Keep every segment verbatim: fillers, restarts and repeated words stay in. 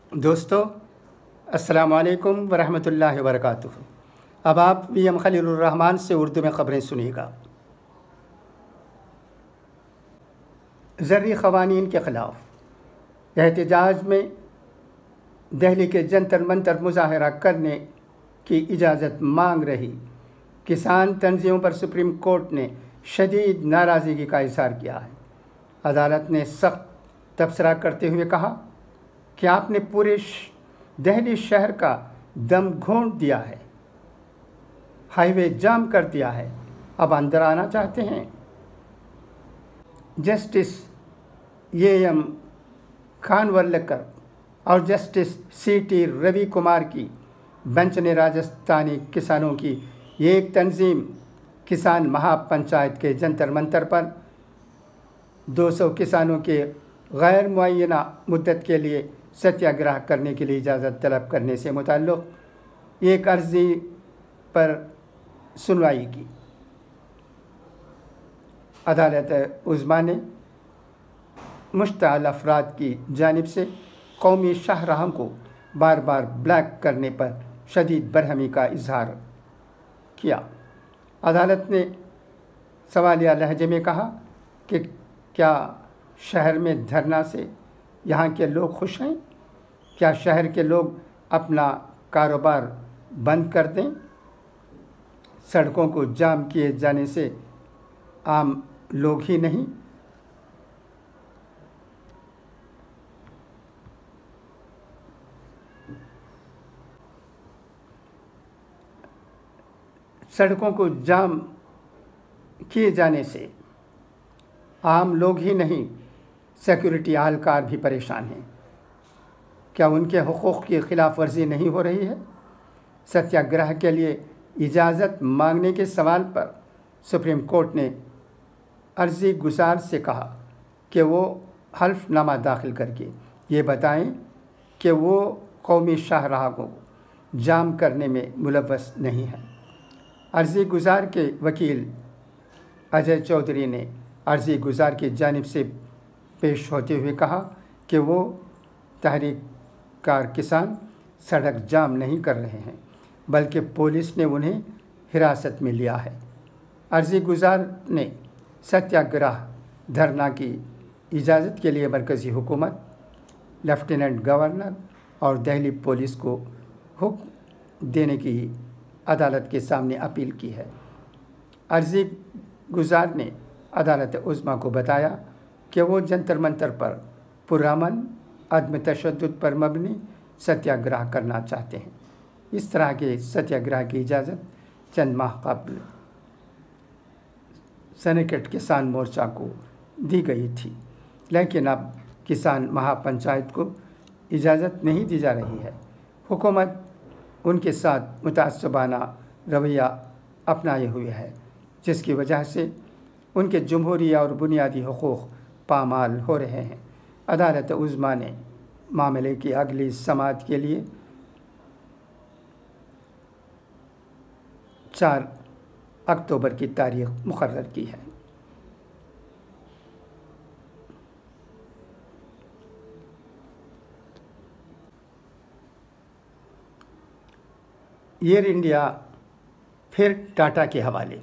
دوستو السلام علیکم ورحمۃ اللہ وبرکاتہ۔ اب آپ وی ایم خلیل الرحمان سے اردو میں خبریں سنیے گا۔ زرعی قوانین کے خلاف احتجاج میں دہلی کے جنتر منتر مظاہرہ کرنے کی اجازت مانگ رہی کسان تنظیموں پر سپریم کورٹ نے شدید ناراضگی کا اظہار کیا ہے۔ عدالت نے سخت تبصرہ کرتے ہوئے کہا کہ آپ نے پورے دہلی شہر کا دم گھونٹ دیا ہے، ہائی وے جام کر دیا ہے، اب اندر آنا چاہتے ہیں۔ جسٹس اے ایم کھانولکر اور جسٹس سی ٹی روی کمار کی بینچ نے راجستھانی کسانوں کی ایک تنظیم کسان مہا پنچایت کے جنتر منتر پر دو سو کسانوں کے غیر معینہ مدت کے لیے ستیہ گرہ کرنے کے لیے اجازت طلب کرنے سے متعلق ایک عرضی پر سنوائی کی۔ عدالت عظمیٰ نے مشتعل افراد کی جانب سے قومی شاہراہوں کو بار بار بلاک کرنے پر شدید برہمی کا اظہار کیا۔ عدالت نے سوالیہ لہجے میں کہا کہ کیا شہر میں دھرنا سے یہاں کے لوگ خوش ہیں؟ کیا شہر کے لوگ اپنا کاروبار بند کر دیں؟ سڑکوں کو جام کیے جانے سے عام لوگ ہی نہیں، سڑکوں کو جام کیے جانے سے عام لوگ ہی نہیں سیکورٹی اہلکار بھی پریشان ہیں۔ کیا ان کے حقوق کی خلاف ورزی نہیں ہو رہی ہے؟ ستیہ گرہ کے لیے اجازت مانگنے کے سوال پر سپریم کورٹ نے عرضی گزار سے کہا کہ وہ حلف نامہ داخل کر کے یہ بتائیں کہ وہ قومی شاہراہ کو جام کرنے میں ملوث نہیں ہیں۔ عرضی گزار کے وکیل اجے چودھری نے عرضی گزار کی جانب سے پیش ہوتے ہوئے کہا کہ وہ تحریک کار کسان سڑک جام نہیں کر رہے ہیں بلکہ پولیس نے انہیں حراست میں لیا ہے۔ عرضی گزار نے ستیہ گرہ دھرنا کی اجازت کے لیے مرکزی حکومت، لیفٹیننٹ گورنر اور دہلی پولیس کو حکم دینے کی عدالت کے سامنے اپیل کی ہے۔ عرضی گزار نے عدالت عظمیٰ کو بتایا کہ وہ جنتر منتر پر پرامن عدم تشدد پر مبنی ستیہ گرہ کرنا چاہتے ہیں۔ اس طرح کے ستیہ گرہ کی اجازت چند ماہ قبل سینیکٹ کسان مورچہ کو دی گئی تھی، لیکن اب کسان مہا پنچایت کو اجازت نہیں دی جا رہی ہے۔ حکومت ان کے ساتھ متعصبانہ رویہ اپنائے ہوئے ہے، جس کی وجہ سے ان کے جمہوری اور بنیادی حقوق پامال ہو رہے ہیں۔ عدالت عظمیٰ نے معاملے کی اگلی سماعت کے لیے چار اکتوبر کی تاریخ مقرر کی ہے۔ ایئر انڈیا پھر ٹاٹا کے حوالے۔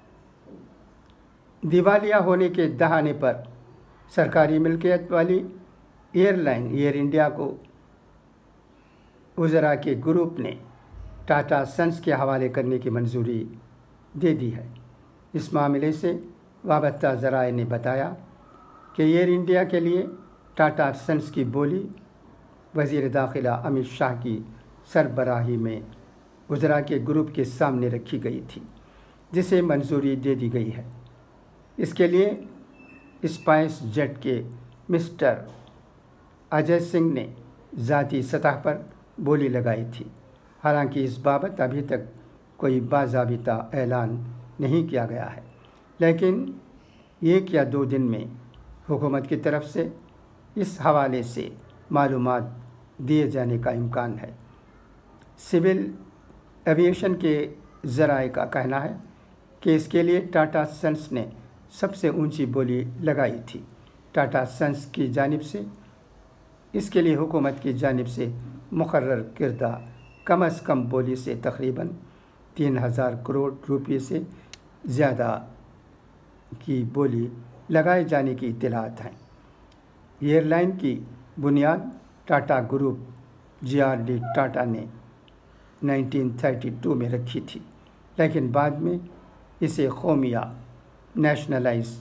دیوالیہ ہونے کے دہانے پر سرکاری ملکیت والی ایئر لائن ایئر انڈیا کو وزراء کے گروپ نے ٹاٹا سنس کے حوالے کرنے کی منظوری دے دی ہے۔ اس معاملے سے وابستہ ذرائع نے بتایا کہ ایئر انڈیا کے لیے ٹاٹا سنس کی بولی وزیر داخلہ امت شاہ کی سربراہی میں وزراء کے گروپ کے سامنے رکھی گئی تھی، جسے منظوری دے دی گئی ہے۔ اس کے لیے اسپائس جیٹ کے مسٹر اجے سنگھ نے ذاتی سطح پر بولی لگائی تھی۔ حالانکہ اس بابت ابھی تک کوئی باضابطہ اعلان نہیں کیا گیا ہے، لیکن ایک یا دو دن میں حکومت کی طرف سے اس حوالے سے معلومات دیے جانے کا امکان ہے۔ سول ایویشن کے ذرائع کا کہنا ہے کہ اس کے لیے ٹاٹا سنس نے سب سے اونچی بولی لگائی تھی۔ ٹاٹا سنس کی جانب سے اس کے لیے حکومت کی جانب سے مقرر کردہ کم از کم بولی سے تقریباً تین ہزار کروڑ روپے سے زیادہ کی بولی لگائے جانے کی اطلاعات ہیں۔ ایئر لائن کی بنیاد Tata group J R D Tata نے نائنٹین تھرٹی ٹو میں رکھی تھی، لیکن بعد میں اسے قومیہ نیشنلائز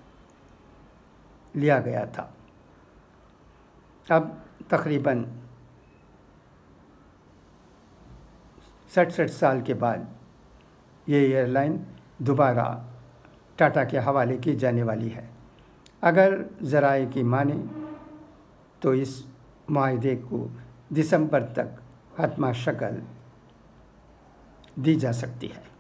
لیا گیا تھا۔ اب تقریباً سڑسٹھ سال کے بعد یہ ایئر لائن دوبارہ ٹاٹا کے حوالے کی جانے والی ہے۔ اگر ذرائع کی مانیں تو اس معاہدے کو دسمبر تک حتمی شکل دی جا سکتی ہے۔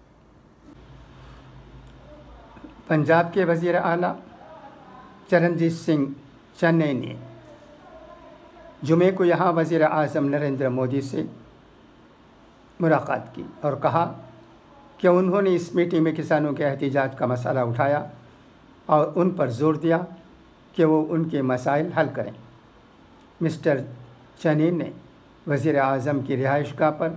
پنجاب کے وزیر اعلیٰ چرنجیت سنگھ چنئی نے جمعے کو یہاں وزیر اعظم نریندر مودی سے ملاقات کی اور کہا کہ انہوں نے اس میٹنگ میں کسانوں کے احتجاج کا مسئلہ اٹھایا اور ان پر زور دیا کہ وہ ان کے مسائل حل کریں۔ مسٹر چنئی نے وزیر اعظم کی رہائش گاہ پر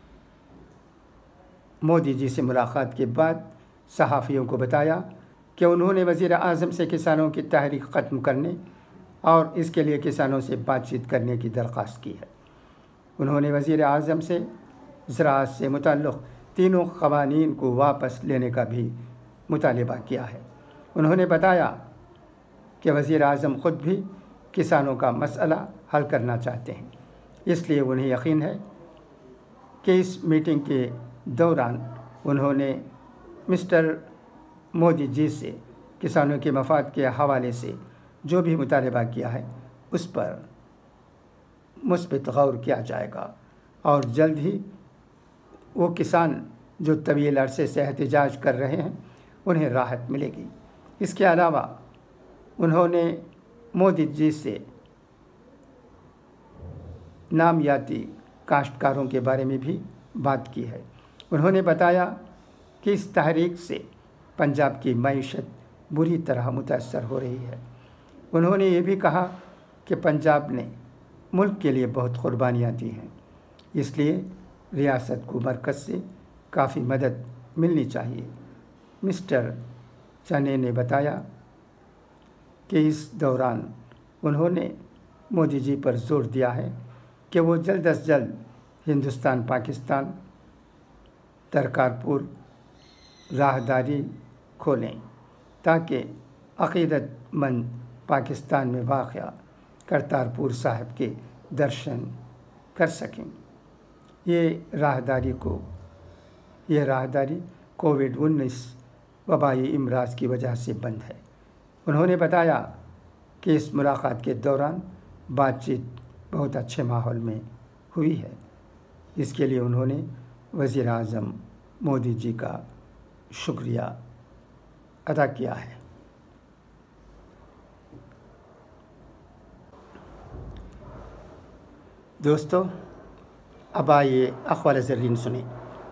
مودی جی سے ملاقات کے بعد صحافیوں کو بتایا کہ انہوں نے وزیر اعظم سے کسانوں کی تحریک ختم کرنے اور اس کے لیے کسانوں سے بات چیت کرنے کی درخواست کی ہے۔ انہوں نے وزیر اعظم سے زراعت سے متعلق تینوں قوانین کو واپس لینے کا بھی مطالبہ کیا ہے۔ انہوں نے بتایا کہ وزیر اعظم خود بھی کسانوں کا مسئلہ حل کرنا چاہتے ہیں، اس لیے انہیں یقین ہے کہ اس میٹنگ کے دوران انہوں نے مسٹر مودی جی سے کسانوں کے مفاد کے حوالے سے جو بھی مطالبہ کیا ہے اس پر مثبت غور کیا جائے گا اور جلد ہی وہ کسان جو طویل عرصے سے احتجاج کر رہے ہیں انہیں راحت ملے گی۔ اس کے علاوہ انہوں نے مودی جی سے نامیاتی کاشتکاروں کے بارے میں بھی بات کی ہے۔ انہوں نے بتایا کہ اس تحریک سے پنجاب کی معیشت بری طرح متاثر ہو رہی ہے۔ انہوں نے یہ بھی کہا کہ پنجاب نے ملک کے لیے بہت قربانیاں دی ہیں، اس لیے ریاست کو مرکز سے کافی مدد ملنی چاہیے۔ مسٹر چنئی نے بتایا کہ اس دوران انہوں نے مودی جی پر زور دیا ہے کہ وہ جلد از جلد ہندوستان پاکستان کرتارپور راہداری کھولیں تاکہ عقیدت مند پاکستان میں واقع کرتارپور صاحب کے درشن کر سکیں۔ یہ راہداری کو یہ راہداری کووڈ انیس وبائی امراض کی وجہ سے بند ہے۔ انہوں نے بتایا کہ اس ملاقات کے دوران بات چیت بہت اچھے ماحول میں ہوئی ہے۔ اس کے لیے انہوں نے وزیر اعظم مودی جی کا شکریہ ادا کیا ہے۔ دوستو، اب آئیے اقوال زرین سنیں۔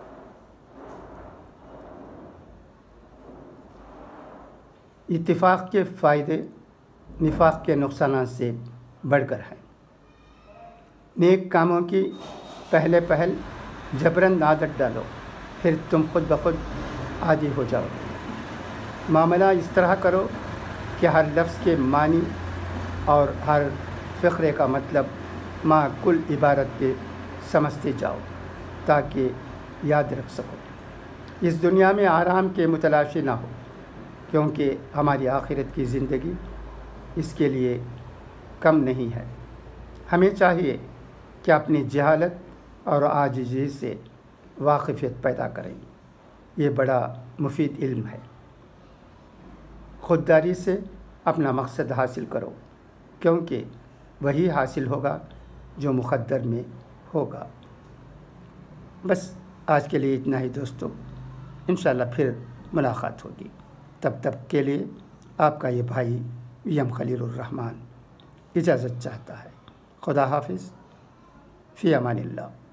اتفاق کے فائدے نفاق کے نقصانات سے بڑھ کر ہیں۔ نیک کاموں کی پہلے پہل جبراً عادت ڈالو، پھر تم خود بخود عادی ہو جاؤ۔ معاملہ اس طرح کرو کہ ہر لفظ کے معنی اور ہر فقرے کا مطلب مع کل عبارت کے سمجھتے جاؤ تاکہ یاد رکھ سکو۔ اس دنیا میں آرام کے متلاشی نہ ہو، کیونکہ ہماری آخرت کی زندگی اس کے لیے کم نہیں ہے۔ ہمیں چاہیے کہ اپنی جہالت اور عاجزی سے واقفیت پیدا کریں۔ یہ بڑا مفید علم ہے۔ خودداری سے اپنا مقصد حاصل کرو، کیونکہ وہی حاصل ہوگا جو مقدر میں ہوگا۔ بس آج کے لیے اتنا ہی دوستو، انشاءاللہ پھر ملاقات ہوگی۔ تب تک کے لیے آپ کا یہ بھائی وی ایم خلیل الرحمن اجازت چاہتا ہے۔ خدا حافظ، فی امان اللہ۔